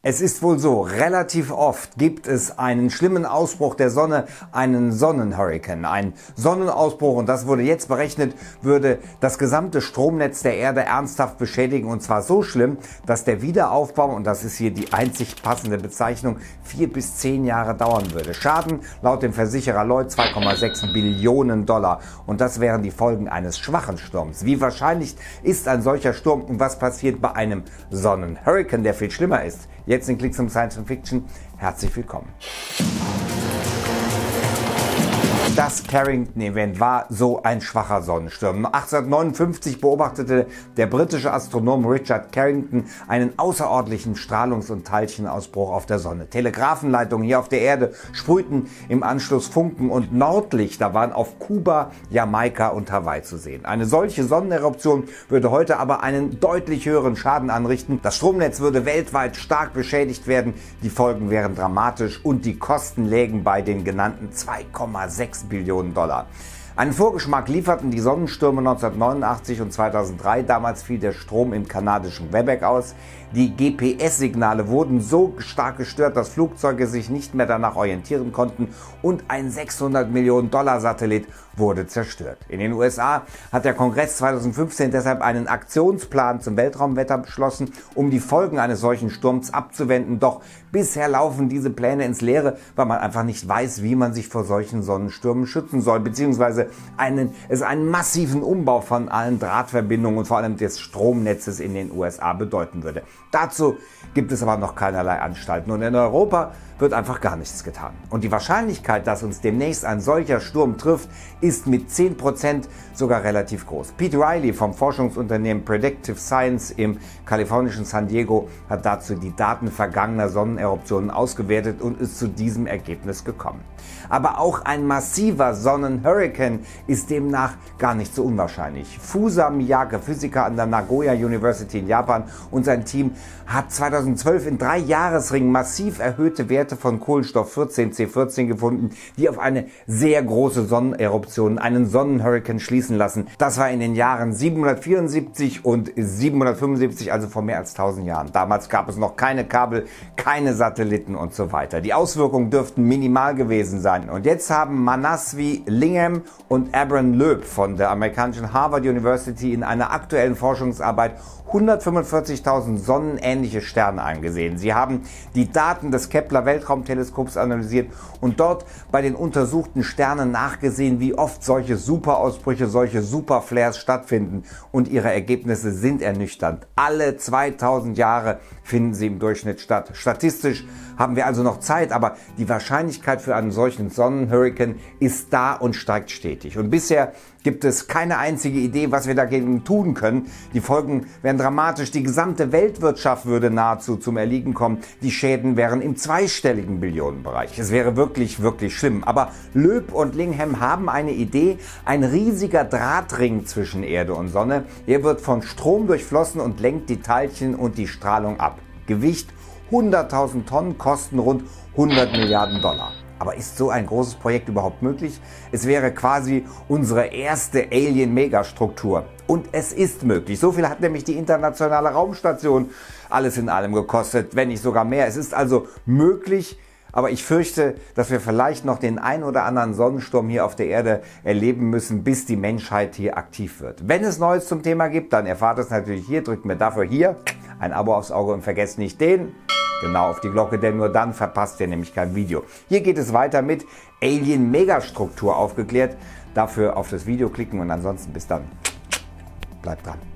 Es ist wohl so, relativ oft gibt es einen schlimmen Ausbruch der Sonne, einen Sonnenhurrikan. Ein Sonnenausbruch, und das wurde jetzt berechnet, würde das gesamte Stromnetz der Erde ernsthaft beschädigen, und zwar so schlimm, dass der Wiederaufbau, und das ist hier die einzig passende Bezeichnung, 4 bis 10 Jahre dauern würde. Schaden laut dem Versicherer Lloyd 2,6 Billionen $, und das wären die Folgen eines schwachen Sturms. Wie wahrscheinlich ist ein solcher Sturm und was passiert bei einem Sonnenhurrikan, der viel schlimmer ist? Jetzt in Klicks um Science Fiction. Herzlich willkommen. Das Carrington-Event war so ein schwacher Sonnensturm. 1859 beobachtete der britische Astronom Richard Carrington einen außerordentlichen Strahlungs- und Teilchenausbruch auf der Sonne. Telegrafenleitungen hier auf der Erde sprühten im Anschluss Funken und Nordlichter waren auf Kuba, Jamaika und Hawaii zu sehen. Eine solche Sonneneruption würde heute aber einen deutlich höheren Schaden anrichten. Das Stromnetz würde weltweit stark beschädigt werden, die Folgen wären dramatisch und die Kosten lägen bei den genannten 2,6 Billionen $. Einen Vorgeschmack lieferten die Sonnenstürme 1989 und 2003. Damals fiel der Strom im kanadischen Quebec aus. Die GPS-Signale wurden so stark gestört, dass Flugzeuge sich nicht mehr danach orientieren konnten und ein 600 Millionen $ Satellit wurde zerstört. In den USA hat der Kongress 2015 deshalb einen Aktionsplan zum Weltraumwetter beschlossen, um die Folgen eines solchen Sturms abzuwenden. Doch bisher laufen diese Pläne ins Leere, weil man einfach nicht weiß, wie man sich vor solchen Sonnenstürmen schützen soll, beziehungsweise es einen massiven Umbau von allen Drahtverbindungen und vor allem des Stromnetzes in den USA bedeuten würde. Dazu gibt es aber noch keinerlei Anstalten, und in Europa wird einfach gar nichts getan. Und die Wahrscheinlichkeit, dass uns demnächst ein solcher Sturm trifft, ist mit 10% sogar relativ groß. Pete Riley vom Forschungsunternehmen Predictive Science im kalifornischen San Diego hat dazu die Daten vergangener Sonneneruptionen ausgewertet und ist zu diesem Ergebnis gekommen. Aber auch ein massiver Sonnenhurrikan ist demnach gar nicht so unwahrscheinlich. Fusa Miyake, Physiker an der Nagoya University in Japan, und sein Team hat 2012 in 3 Jahresringen massiv erhöhte Werte von Kohlenstoff 14 C14 gefunden, die auf eine sehr große Sonneneruption, einen Sonnenhurrikan, schließen lassen. Das war in den Jahren 774 und 775, also vor mehr als 1000 Jahren. Damals gab es noch keine Kabel, keine Satelliten und so weiter. Die Auswirkungen dürften minimal gewesen sein. Und jetzt haben Manasvi Lingham und Abram Loeb von der amerikanischen Harvard University in einer aktuellen Forschungsarbeit 145.000 sonnenähnliche Sterne angesehen. Sie haben die Daten des Kepler-Weltraumteleskops analysiert und dort bei den untersuchten Sternen nachgesehen, wie oft solche Superausbrüche, solche Superflares stattfinden. Und ihre Ergebnisse sind ernüchternd. Alle 2000 Jahre finden sie im Durchschnitt statt. Statistisch haben wir also noch Zeit, aber die Wahrscheinlichkeit für einen solchen Sonnenhurrikan ist da und steigt stetig. Und bisher gibt es keine einzige Idee, was wir dagegen tun können. Die Folgen wären dramatisch. Die gesamte Weltwirtschaft würde nahezu zum Erliegen kommen. Die Schäden wären im zweistelligen Billionenbereich. Es wäre wirklich, wirklich schlimm. Aber Loeb und Lingham haben eine Idee. Ein riesiger Drahtring zwischen Erde und Sonne. Er wird von Strom durchflossen und lenkt die Teilchen und die Strahlung ab. Gewicht 100.000 Tonnen, Kosten rund 100 Milliarden $. Aber ist so ein großes Projekt überhaupt möglich? Es wäre quasi unsere erste Alien-Megastruktur. Und es ist möglich. So viel hat nämlich die internationale Raumstation alles in allem gekostet, wenn nicht sogar mehr. Es ist also möglich, aber ich fürchte, dass wir vielleicht noch den ein oder anderen Sonnensturm hier auf der Erde erleben müssen, bis die Menschheit hier aktiv wird. Wenn es Neues zum Thema gibt, dann erfahrt es natürlich hier. Drückt mir dafür hier ein Abo aufs Auge und vergesst nicht genau auf die Glocke, denn nur dann verpasst ihr nämlich kein Video. Hier geht es weiter mit Alien-Megastruktur aufgeklärt. Dafür auf das Video klicken und ansonsten bis dann. Bleibt dran.